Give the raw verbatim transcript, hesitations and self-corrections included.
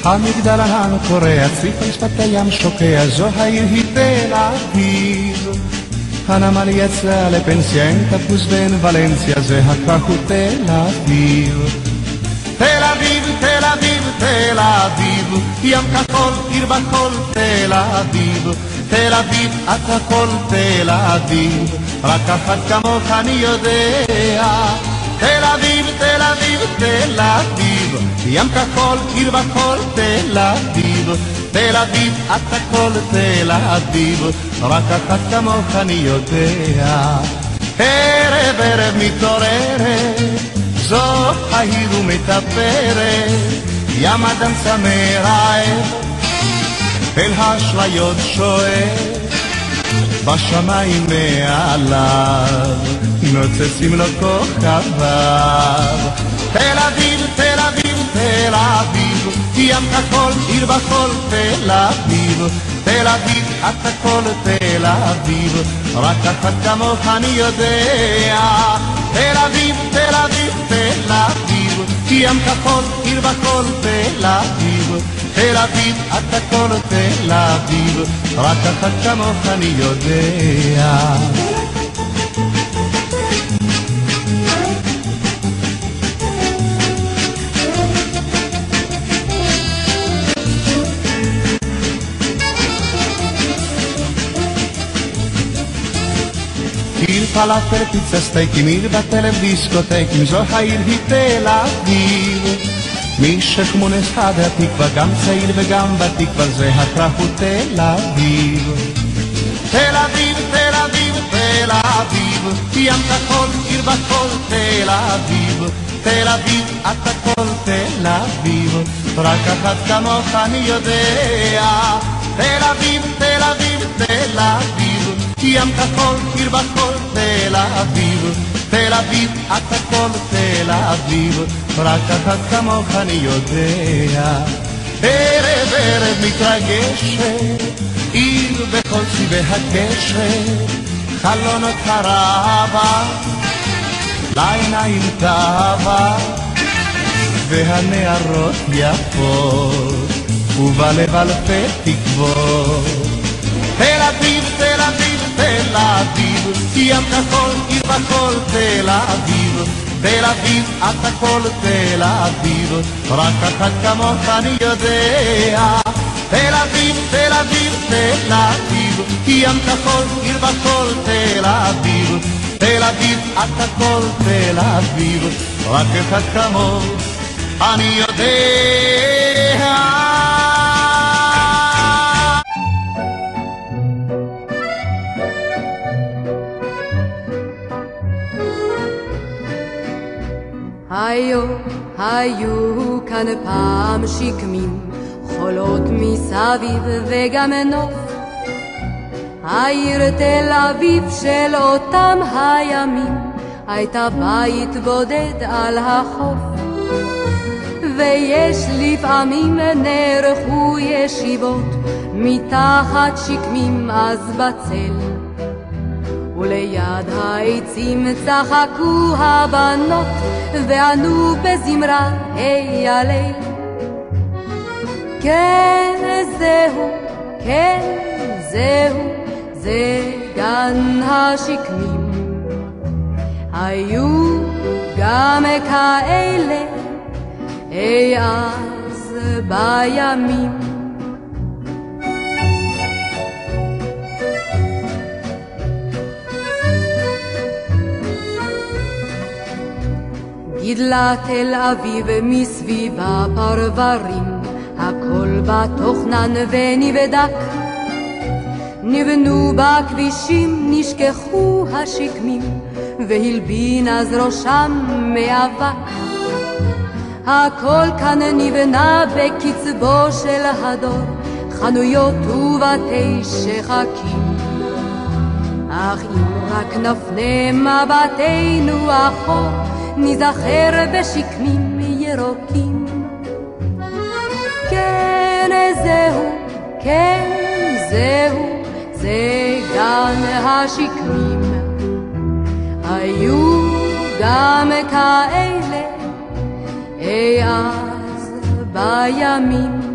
המגדל ענן קורע, צריף על שפת הים שוקע, זו העיר היא תל אביב. הנמל יצא לפנסיה, אין תפוס בין ולנסיה, זה הכך הוא תל אביב. תל אביב, תל אביב, תל אביב, ים כחול, עיר בחול, תל אביב. תל אביב, את הכל תל אביב, רק אחת כמוך אני יודע. תל אביב, תל אביב, תל אביב, ים כחול, עיר בחול, תל אביב. תל אביב, את הכל תל אביב, רק אחת כמוך אני יודע. ערב ערב מתעוררת, זו העיר ומתאפרת, ים אדם צמא רעב, אל האשליות שואף, בשמיים מעליו נוצצים לו כוכביו. תל אביב, תל אביב, תל אביב, ים כחול, עיר בחול, תל אביב. תל אביב, את הכל תל אביב, רק אחת כמוך אני יודע. תל אביב, תל אביב, תל אביב, ים כחול, עיר בחול, תל אביב. תל אביב, את הכל תל אביב, רק אחת כמוך אני יודע. עיר פלאפל, פיצה, סטייקים, עיר בטלב, דיסקוטקים, זו העיר היא תל אביב. מי שכמונס עד התקווה, גם צעיר וגם בתקווה, זה הכרך הוא תל אביב. תל אביב, תל אביב, תל אביב, ים כחול, עיר בחול, תל אביב. תל אביב, את הכל תל אביב, רק אחת כמוך אני יודע. תל אביב, תל אביב, תל אביב, ים כחול, עיר בחול, תל אביב. תל אביב, את הכל תל אביב, רק אחת כמוך אני יודע. ערב ערב מתרגשת, עיר בכל צבעי הקשת, חלונות הרבה, לעיניים טובה, והנערות יפות, ובלב אלפי תקוות. תל אביב, תל אביב, תל אביב, ים כחול, עיר בחול, תל אביב. תל אביב, את הכל תל אביב, רק אחת כמוך אני יודע. תל אביב, תל אביב, תל אביב, ים כחול, עיר בחול, תל אביב. תל אביב, את הכל תל אביב, רק אחת כמוך אני יודע. היו, היו כאן פעם שקמים, חולות מסביב וגם נוף. העיר תל אביב של אותם הימים, הייתה בית בודד על החוף. ויש לפעמים נערכו ישיבות, מתחת שקמים אז בצל. וליד העצים צחקו הבנות, וענו בזמרה היי הליל. כן זהו, כן זהו, זה גן השקמים. היו גם כאלה אי אז בימים. גידלה תל אביב מסביבה פרברים, הכל בתוכנן ונבדק. נבנו בכבישים, נשכחו השקמים, והלבין אז ראשם מאבק. הכל כאן נבנה בקצבו של הדור, חנויות ובתי שחקים. אך אם רק נפנה מבטנו אחור, נזכר בשקמים ירוקים. כן זהו, כן זהו, זה גן השקמים. היו גם כאלה אי אז בימים.